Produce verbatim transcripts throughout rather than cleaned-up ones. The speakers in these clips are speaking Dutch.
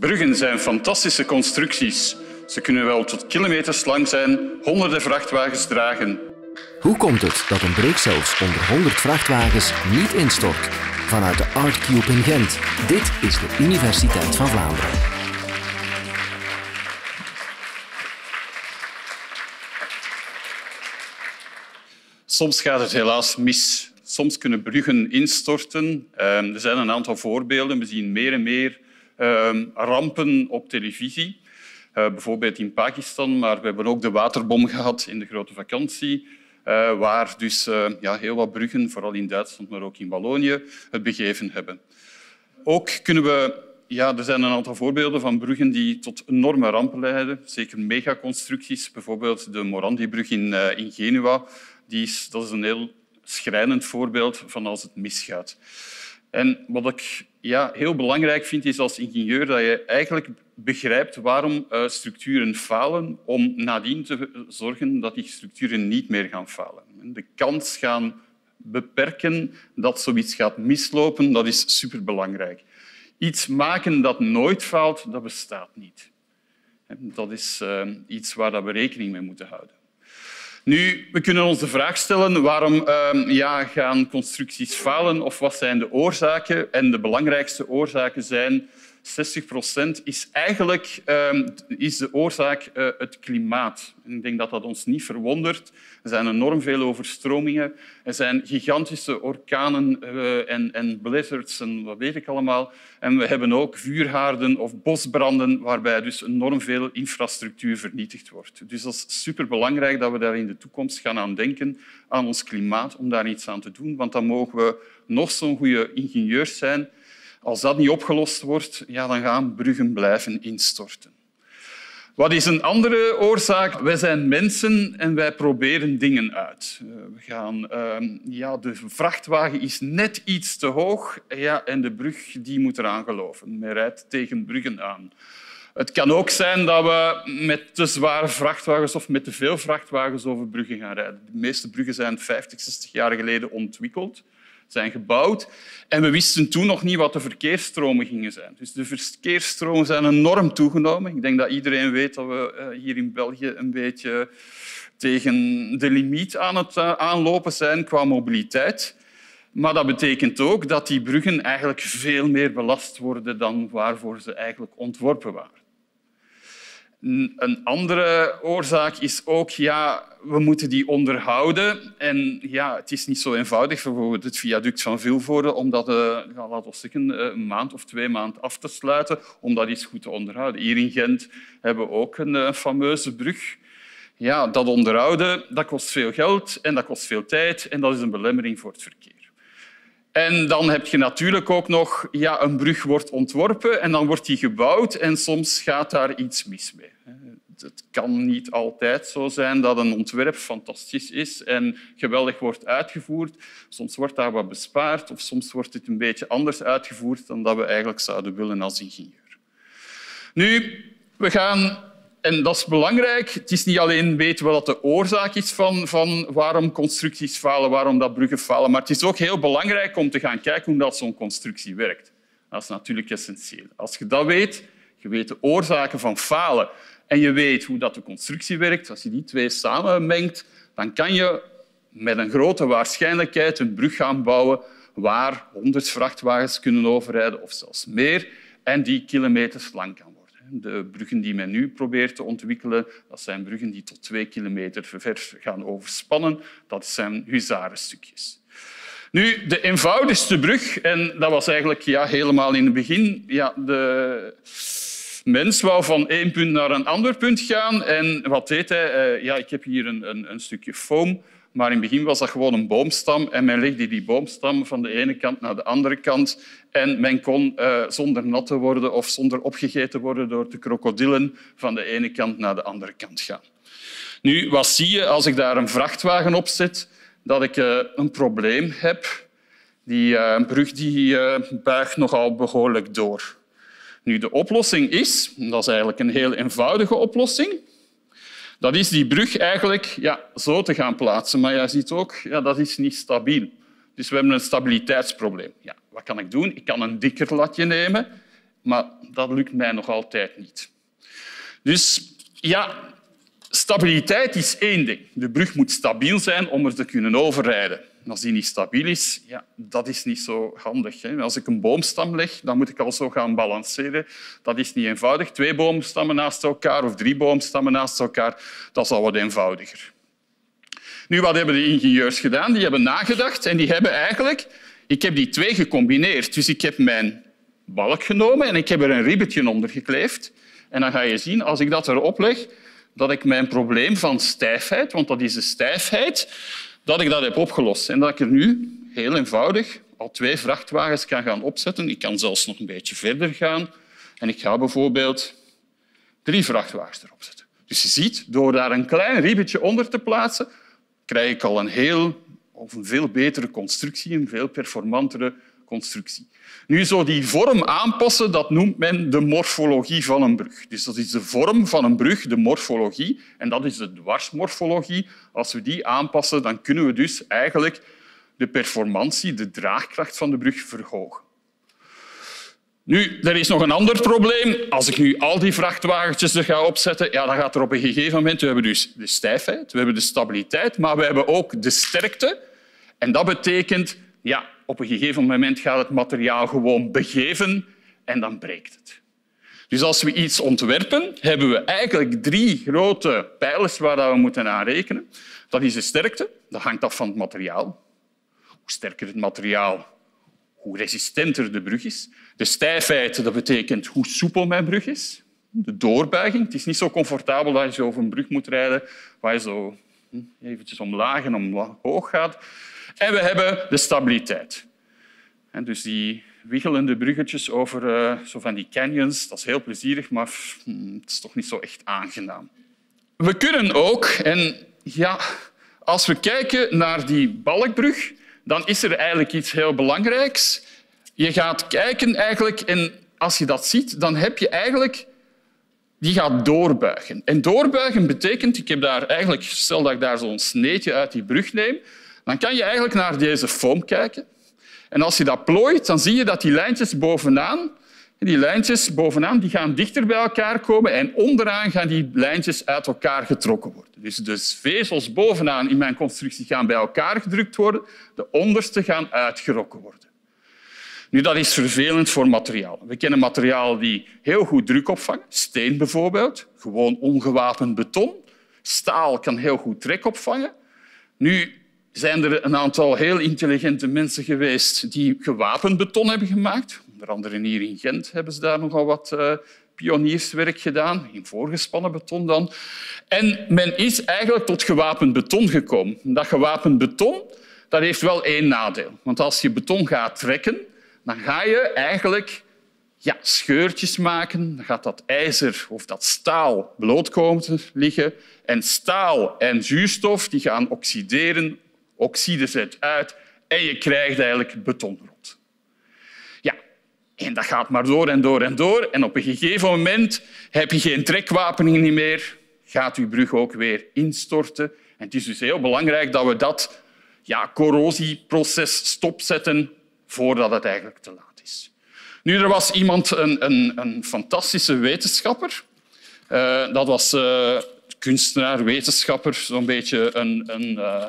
Bruggen zijn fantastische constructies. Ze kunnen wel tot kilometers lang zijn, honderden vrachtwagens dragen. Hoe komt het dat een brug zelfs onder honderd vrachtwagens niet instort? Vanuit de ArtCube in Gent. Dit is de Universiteit van Vlaanderen. Soms gaat het helaas mis. Soms kunnen bruggen instorten. Er zijn een aantal voorbeelden. We zien meer en meer rampen op televisie. Uh, bijvoorbeeld in Pakistan, maar we hebben ook de waterbom gehad in de grote vakantie, uh, waar dus uh, ja, heel wat bruggen, vooral in Duitsland, maar ook in Wallonië, het begeven hebben. Ook kunnen we... Ja, er zijn een aantal voorbeelden van bruggen die tot enorme rampen leiden. Zeker megaconstructies, bijvoorbeeld de Morandi-brug in, uh, in Genua. Die is, dat is een heel schrijnend voorbeeld van als het misgaat. En wat ik ja, heel belangrijk vind, is als ingenieur dat je eigenlijk begrijpt waarom uh, structuren falen, om nadien te zorgen dat die structuren niet meer gaan falen. De kans gaan beperken dat zoiets gaat mislopen, dat is superbelangrijk. Iets maken dat nooit faalt, dat bestaat niet. Dat is uh, iets waar we rekening mee moeten houden. Nu, we kunnen ons de vraag stellen waarom uh, ja, gaan constructies falen of wat zijn de oorzaken? En de belangrijkste oorzaken zijn zestig procent is eigenlijk uh, is de oorzaak uh, het klimaat. En ik denk dat dat ons niet verwondert. Er zijn enorm veel overstromingen. Er zijn gigantische orkanen uh, en, en blizzards en wat weet ik allemaal. En we hebben ook vuurhaarden of bosbranden waarbij dus enorm veel infrastructuur vernietigd wordt. Dus dat is superbelangrijk dat we daar in de toekomst gaan aan denken, aan ons klimaat, om daar iets aan te doen. Want dan mogen we nog zo'n goede ingenieurs zijn. Als dat niet opgelost wordt, ja, dan gaan bruggen blijven instorten. Wat is een andere oorzaak? Wij zijn mensen en wij proberen dingen uit. We gaan, uh, ja, de vrachtwagen is net iets te hoog ja, en de brug die moet eraan geloven. Men rijdt tegen bruggen aan. Het kan ook zijn dat we met te zware vrachtwagens of met te veel vrachtwagens over bruggen gaan rijden. De meeste bruggen zijn vijftig, zestig jaar geleden ontwikkeld, zijn gebouwd. En we wisten toen nog niet wat de verkeersstromen gingen zijn. Dus de verkeersstromen zijn enorm toegenomen. Ik denk dat iedereen weet dat we hier in België een beetje tegen de limiet aan het aanlopen zijn qua mobiliteit. Maar dat betekent ook dat die bruggen eigenlijk veel meer belast worden dan waarvoor ze eigenlijk ontworpen waren. Een andere oorzaak is ook, ja, we moeten die onderhouden. En ja, het is niet zo eenvoudig, bijvoorbeeld het viaduct van Vilvoorde, om dat uh, laten we zeggen, een maand of twee maanden af te sluiten, om dat eens goed te onderhouden. Hier in Gent hebben we ook een uh, fameuze brug. Ja, dat onderhouden dat kost veel geld en dat kost veel tijd en dat is een belemmering voor het verkeer. En dan heb je natuurlijk ook nog ja, een brug wordt ontworpen en dan wordt die gebouwd en soms gaat daar iets mis mee. Het kan niet altijd zo zijn dat een ontwerp fantastisch is en geweldig wordt uitgevoerd. Soms wordt daar wat bespaard of soms wordt het een beetje anders uitgevoerd dan dat we eigenlijk zouden willen als ingenieur. Nu, we gaan... En dat is belangrijk. Het is niet alleen weten wat de oorzaak is van, van waarom constructies falen, waarom dat bruggen falen, maar het is ook heel belangrijk om te gaan kijken hoe dat zo'n constructie werkt. Dat is natuurlijk essentieel. Als je dat weet, je weet de oorzaken van falen en je weet hoe dat de constructie werkt, als je die twee samenmengt, dan kan je met een grote waarschijnlijkheid een brug gaan bouwen waar honderd vrachtwagens kunnen overrijden of zelfs meer en die kilometers lang kan worden. De bruggen die men nu probeert te ontwikkelen, dat zijn bruggen die tot twee kilometer ver gaan overspannen. Dat zijn huzarenstukjes. Nu, de eenvoudigste brug, en dat was eigenlijk ja, helemaal in het begin, ja, de mens wou van één punt naar een ander punt gaan. En wat deed hij? Ja, ik heb hier een, een, een stukje foam. Maar in het begin was dat gewoon een boomstam en men legde die boomstam van de ene kant naar de andere kant en men kon uh, zonder nat te worden of zonder opgegeten worden door de krokodillen van de ene kant naar de andere kant gaan. Nu, wat zie je als ik daar een vrachtwagen op zet? Dat ik uh, een probleem heb. Die uh, brug die, uh, buigt nogal behoorlijk door. Nu, de oplossing is, dat is eigenlijk een heel eenvoudige oplossing, dat is die brug eigenlijk ja, zo te gaan plaatsen. Maar je ziet ook, ja, dat is niet stabiel. Dus we hebben een stabiliteitsprobleem. Ja, wat kan ik doen? Ik kan een dikker latje nemen maar dat lukt mij nog altijd niet. Dus ja, stabiliteit is één ding. De brug moet stabiel zijn om er te kunnen overrijden. En als die niet stabiel is, ja, dat is niet zo handig. Hè. Als ik een boomstam leg, dan moet ik al zo gaan balanceren. Dat is niet eenvoudig. Twee boomstammen naast elkaar of drie boomstammen naast elkaar, dat is al wat eenvoudiger. Nu, wat hebben de ingenieurs gedaan? Die hebben nagedacht en die hebben eigenlijk... Ik heb die twee gecombineerd. Dus ik heb mijn balk genomen en ik heb er een ribbetje onder gekleefd. En dan ga je zien, als ik dat erop leg, dat ik mijn probleem van stijfheid, want dat is de stijfheid, dat ik dat heb opgelost. En dat ik er nu heel eenvoudig al twee vrachtwagens kan gaan opzetten. Ik kan zelfs nog een beetje verder gaan. En ik ga bijvoorbeeld drie vrachtwagens erop zetten. Dus je ziet, door daar een klein ribbetje onder te plaatsen, krijg ik al een heel of een veel betere constructie, een veel performantere constructie. Nu, zo die vorm aanpassen, dat noemt men de morfologie van een brug. Dus dat is de vorm van een brug, de morfologie, en dat is de dwarsmorfologie. Als we die aanpassen, dan kunnen we dus eigenlijk de performantie, de draagkracht van de brug verhogen. Nu, er is nog een ander probleem. Als ik nu al die vrachtwagentjes er ga opzetten, ja, dan gaat er op een gegeven moment... We hebben dus de stijfheid, we hebben de stabiliteit, maar we hebben ook de sterkte. En dat betekent, ja, op een gegeven moment gaat het materiaal gewoon begeven en dan breekt het. Dus als we iets ontwerpen, hebben we eigenlijk drie grote pijlers waar we moeten aan rekenen. Dat is de sterkte, dat hangt af van het materiaal. Hoe sterker het materiaal, hoe resistenter de brug is. De stijfheid, dat betekent hoe soepel mijn brug is. De doorbuiging. Het is niet zo comfortabel dat je zo over een brug moet rijden waar je zo eventjes omlaag en omhoog gaat. En we hebben de stabiliteit. En dus die wiggelende bruggetjes over uh, zo van die canyons, dat is heel plezierig, maar hm, het is toch niet zo echt aangenaam. We kunnen ook, en ja, als we kijken naar die balkbrug, dan is er eigenlijk iets heel belangrijks. Je gaat kijken eigenlijk, en als je dat ziet, dan heb je eigenlijk... Die gaat doorbuigen. En doorbuigen betekent... Ik heb daar eigenlijk, stel dat ik daar zo'n sneetje uit die brug neem, dan kan je eigenlijk naar deze foam kijken. En als je dat plooit, dan zie je dat die lijntjes bovenaan, die lijntjes bovenaan die gaan dichter bij elkaar komen en onderaan gaan die lijntjes uit elkaar getrokken worden. Dus de vezels bovenaan in mijn constructie gaan bij elkaar gedrukt worden, de onderste gaan uitgerokken worden. Nu, dat is vervelend voor materiaal. We kennen materialen die heel goed druk opvangen. Steen bijvoorbeeld, gewoon ongewapend beton. Staal kan heel goed trek opvangen. Nu zijn er een aantal heel intelligente mensen geweest die gewapend beton hebben gemaakt. Onder andere hier in Gent hebben ze daar nogal wat uh, pionierswerk gedaan, in voorgespannen beton dan. En men is eigenlijk tot gewapend beton gekomen. Dat gewapend beton dat heeft wel één nadeel. Want als je beton gaat trekken, dan ga je eigenlijk ja, scheurtjes maken. Dan gaat dat ijzer of dat staal bloot komen te liggen. En staal en zuurstof die gaan oxideren. Oxide zet uit en je krijgt eigenlijk betonrot. Ja, en dat gaat maar door en door en door. En op een gegeven moment heb je geen trekwapening meer. Gaat je brug ook weer instorten. En het is dus heel belangrijk dat we dat ja, corrosieproces stopzetten voordat het eigenlijk te laat is. Nu, er was iemand, een, een, een fantastische wetenschapper. Uh, dat was uh, kunstenaar, wetenschapper, zo'n beetje een, een uh,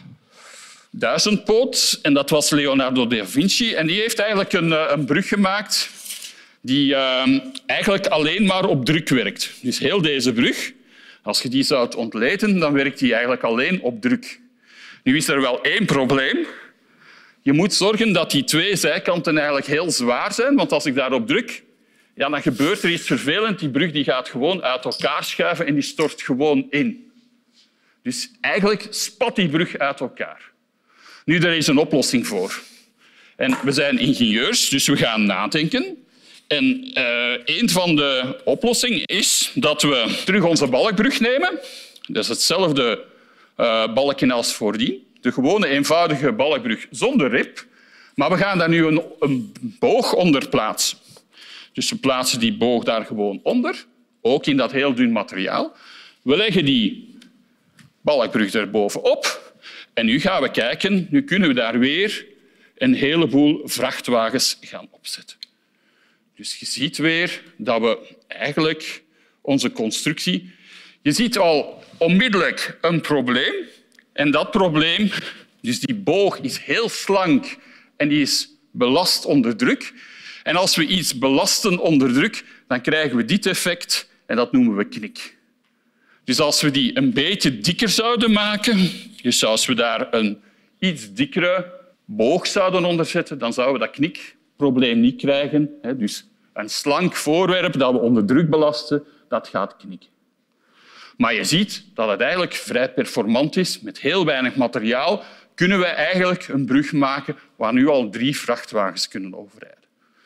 duizendpoot. En dat was Leonardo da Vinci. En die heeft eigenlijk een, een brug gemaakt die uh, eigenlijk alleen maar op druk werkt. Dus heel deze brug, als je die zou ontleden, dan werkt die eigenlijk alleen op druk. Nu is er wel één probleem. Je moet zorgen dat die twee zijkanten eigenlijk heel zwaar zijn, want als ik daarop druk, ja, dan gebeurt er iets vervelends. Die brug die gaat gewoon uit elkaar schuiven en die stort gewoon in. Dus eigenlijk spat die brug uit elkaar. Nu, er is een oplossing voor. En we zijn ingenieurs, dus we gaan nadenken. En uh, een van de oplossingen is dat we terug onze balkbrug nemen. Dat is hetzelfde uh, balkje als voordien. De gewone eenvoudige balkbrug zonder rib. Maar we gaan daar nu een, een boog onder plaatsen. Dus we plaatsen die boog daar gewoon onder, ook in dat heel dun materiaal. We leggen die balkbrug erbovenop en nu gaan we kijken, nu kunnen we daar weer een heleboel vrachtwagens gaan opzetten. Dus je ziet weer dat we eigenlijk onze constructie... Je ziet al onmiddellijk een probleem. En dat probleem, dus die boog is heel slank en die is belast onder druk. En als we iets belasten onder druk, dan krijgen we dit effect en dat noemen we knik. Dus als we die een beetje dikker zouden maken, dus als we daar een iets dikkere boog zouden onder zetten, dan zouden we dat knikprobleem niet krijgen. Dus een slank voorwerp dat we onder druk belasten, dat gaat knikken. Maar je ziet dat het eigenlijk vrij performant is. Met heel weinig materiaal kunnen we eigenlijk een brug maken waar nu al drie vrachtwagens kunnen overrijden.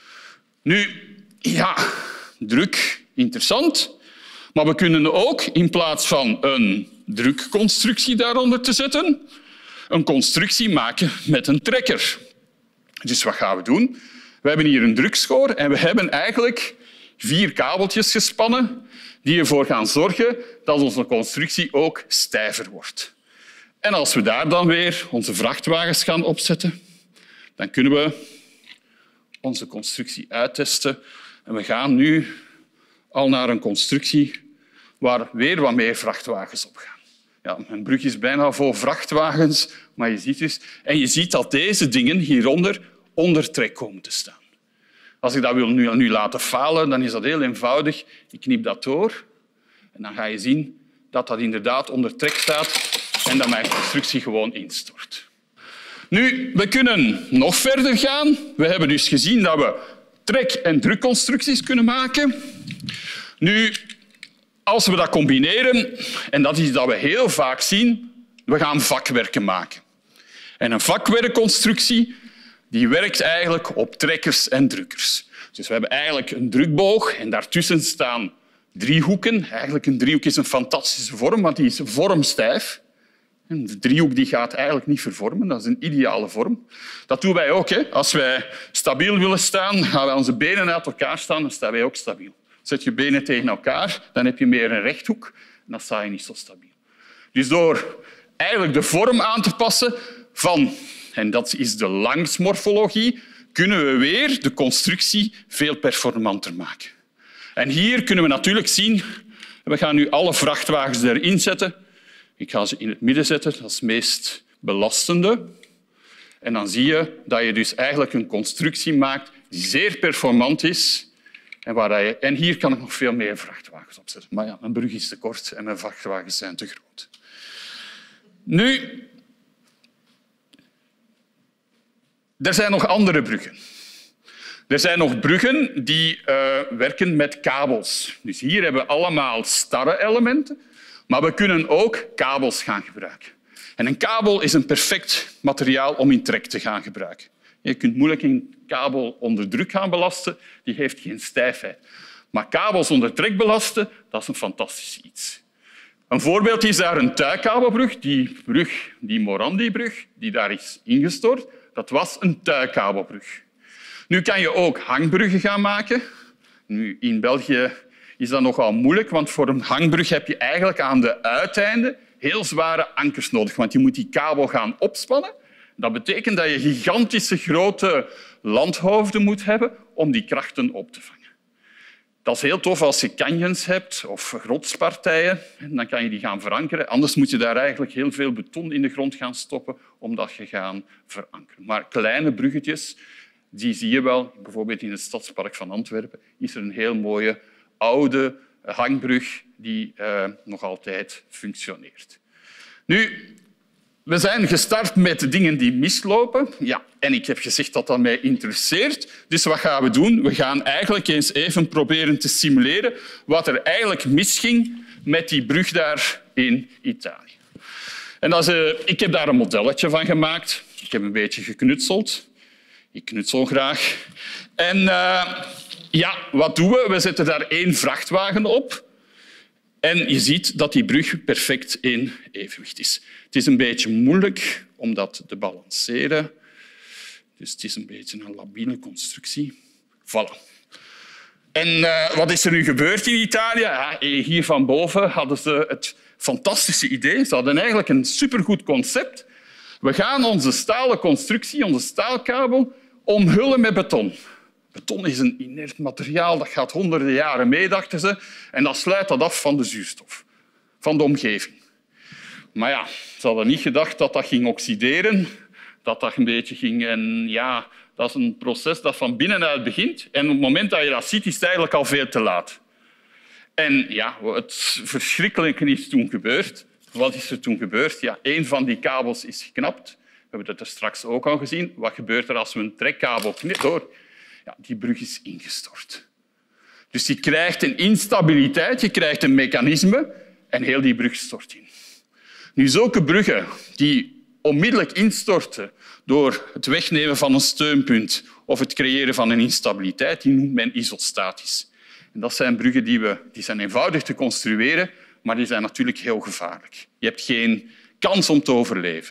Nu, ja, druk, interessant. Maar we kunnen ook, in plaats van een drukconstructie daaronder te zetten, een constructie maken met een trekker. Dus wat gaan we doen? We hebben hier een drukschoor en we hebben eigenlijk vier kabeltjes gespannen die ervoor gaan zorgen dat onze constructie ook stijver wordt. En als we daar dan weer onze vrachtwagens gaan opzetten, dan kunnen we onze constructie uittesten. En we gaan nu al naar een constructie waar weer wat meer vrachtwagens op gaan. Ja, mijn brug is bijna vol vrachtwagens, maar je ziet dus... En je ziet dat deze dingen hieronder onder trek komen te staan. Als ik dat wil nu, nu laten falen, dan is dat heel eenvoudig. Ik knip dat door en dan ga je zien dat dat inderdaad onder trek staat en dat mijn constructie gewoon instort. Nu, we kunnen nog verder gaan. We hebben dus gezien dat we trek- en drukconstructies kunnen maken. Nu, als we dat combineren, en dat is dat we heel vaak zien, we gaan vakwerken maken. En een vakwerkconstructie die werkt eigenlijk op trekkers en drukkers. Dus we hebben eigenlijk een drukboog en daartussen staan driehoeken. Eigenlijk een driehoek is een fantastische vorm, want die is vormstijf. De driehoek die gaat eigenlijk niet vervormen. Dat is een ideale vorm. Dat doen wij ook. Hè. Als wij stabiel willen staan, gaan wij onze benen uit elkaar staan, dan staan wij ook stabiel. Zet je benen tegen elkaar, dan heb je meer een rechthoek en dan sta je niet zo stabiel. Dus door eigenlijk de vorm aan te passen van, en dat is de langsmorfologie, kunnen we weer de constructie veel performanter maken. En hier kunnen we natuurlijk zien, we gaan nu alle vrachtwagens erin zetten. Ik ga ze in het midden zetten, dat is het meest belastende. En dan zie je dat je dus eigenlijk een constructie maakt die zeer performant is. En, waar je... en hier kan ik nog veel meer vrachtwagens op zetten. Maar ja, mijn brug is te kort en mijn vrachtwagens zijn te groot. Nu, er zijn nog andere bruggen. Er zijn nog bruggen die uh, werken met kabels. Dus hier hebben we allemaal starre elementen, maar we kunnen ook kabels gaan gebruiken. En een kabel is een perfect materiaal om in trek te gaan gebruiken. Je kunt moeilijk een kabel onder druk gaan belasten, die heeft geen stijfheid. Maar kabels onder trek belasten, dat is een fantastisch iets. Een voorbeeld is daar een tuikabelbrug, die brug, die Morandi-brug, die daar is ingestort. Dat was een tuikabelbrug. Nu kan je ook hangbruggen gaan maken. Nu, in België is dat nogal moeilijk, want voor een hangbrug heb je eigenlijk aan de uiteinden heel zware ankers nodig, want je moet die kabel gaan opspannen. Dat betekent dat je gigantische grote landhoofden moet hebben om die krachten op te vangen. Dat is heel tof als je canyons hebt of rotspartijen. Dan kan je die gaan verankeren. Anders moet je daar eigenlijk heel veel beton in de grond gaan stoppen om dat te gaan verankeren. Maar kleine bruggetjes, die zie je wel. Bijvoorbeeld in het Stadspark van Antwerpen is er een heel mooie oude hangbrug die uh, nog altijd functioneert. Nu, we zijn gestart met dingen die mislopen. Ja, en ik heb gezegd dat dat mij interesseert. Dus wat gaan we doen? We gaan eigenlijk eens even proberen te simuleren wat er eigenlijk misging met die brug daar in Italië. En dat is, uh, ik heb daar een modelletje van gemaakt. Ik heb een beetje geknutseld. Ik knutsel graag. En uh, ja, wat doen we? We zetten daar één vrachtwagen op. En je ziet dat die brug perfect in evenwicht is. Het is een beetje moeilijk om dat te balanceren. Dus het is een beetje een labiele constructie. Voilà. En uh, wat is er nu gebeurd in Italië? Ja, hier van boven hadden ze het fantastische idee. Ze hadden eigenlijk een supergoed concept. We gaan onze stalen constructie, onze staalkabel, omhullen met beton. Beton is een inert materiaal, dat gaat honderden jaren mee, dachten ze. En dat sluit dat af van de zuurstof, van de omgeving. Maar ja, ze hadden niet gedacht dat dat ging oxideren, dat dat een beetje ging... En ja, dat is een proces dat van binnenuit begint. En op het moment dat je dat ziet, is het eigenlijk al veel te laat. En ja, het verschrikkelijke is toen gebeurd. Wat is er toen gebeurd? Ja, een van die kabels is geknapt. We hebben dat er straks ook al gezien. Wat gebeurt er als we een trekkabel knippen? Door? Ja, die brug is ingestort. Dus je krijgt een instabiliteit, je krijgt een mechanisme en heel die brug stort in. Nu, zulke bruggen die onmiddellijk instorten door het wegnemen van een steunpunt of het creëren van een instabiliteit, die noemt men isostatisch. En dat zijn bruggen die, we, die zijn eenvoudig te construeren, maar die zijn natuurlijk heel gevaarlijk. Je hebt geen kans om te overleven.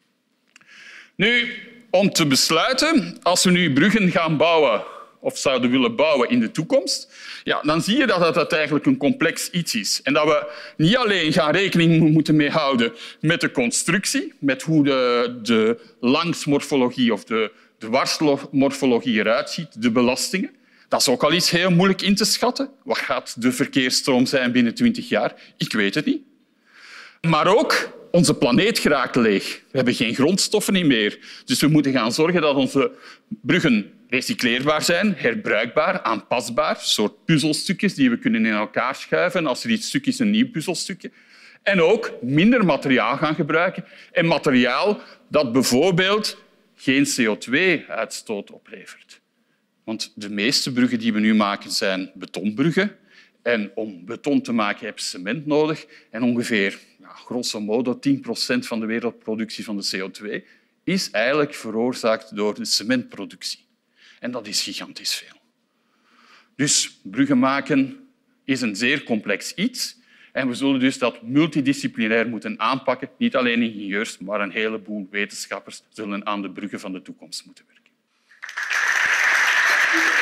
Nu, om te besluiten, als we nu bruggen gaan bouwen of zouden willen bouwen in de toekomst, ja, dan zie je dat het eigenlijk een complex iets is. En dat we niet alleen gaan rekening moeten mee houden met de constructie, met hoe de, de langsmorfologie of de dwarsmorfologie eruit ziet, de belastingen. Dat is ook al iets heel moeilijk in te schatten. Wat gaat de verkeersstroom zijn binnen twintig jaar? Ik weet het niet. Maar ook, onze planeet geraakt leeg. We hebben geen grondstoffen meer. Dus we moeten gaan zorgen dat onze bruggen recycleerbaar zijn, herbruikbaar, aanpasbaar. Een soort puzzelstukjes die we kunnen in elkaar schuiven. Als er iets stuk is, een nieuw puzzelstukje. En ook minder materiaal gaan gebruiken. En materiaal dat bijvoorbeeld geen C O twee uitstoot oplevert. Want de meeste bruggen die we nu maken zijn betonbruggen. En om beton te maken heb je cement nodig. En ongeveer, ja, grosso modo, tien procent van de wereldproductie van de C O twee is eigenlijk veroorzaakt door de cementproductie. En dat is gigantisch veel. Dus bruggen maken is een zeer complex iets. En we zullen dus dat multidisciplinair moeten aanpakken. Niet alleen ingenieurs, maar een heleboel wetenschappers zullen aan de bruggen van de toekomst moeten werken.